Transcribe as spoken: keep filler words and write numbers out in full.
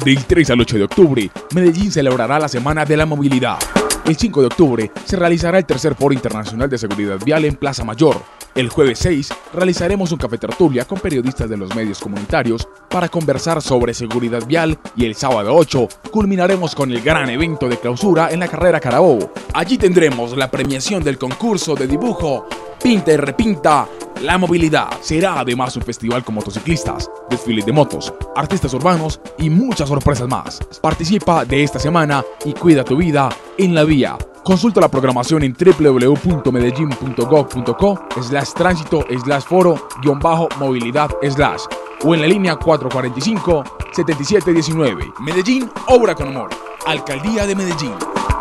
Del tres al ocho de octubre, Medellín celebrará la Semana de la Movilidad. El cinco de octubre se realizará el tercer Foro Internacional de Seguridad Vial en Plaza Mayor. El jueves seis realizaremos un café tertulia con periodistas de los medios comunitarios para conversar sobre seguridad vial y el sábado ocho culminaremos con el gran evento de clausura en la carrera Carabobo. Allí tendremos la premiación del concurso de dibujo Pinta y Repinta la Movilidad. Será además un festival con motociclistas, desfiles de motos, artistas urbanos y muchas sorpresas más. Participa de esta semana y cuida tu vida en la vía. Consulta la programación en w w w punto medellin punto gov punto co slash tránsito slash foro guión bajo movilidad slash o en la línea cuatro cuatro cinco, setenta y siete diecinueve. Medellín, obra con amor. Alcaldía de Medellín.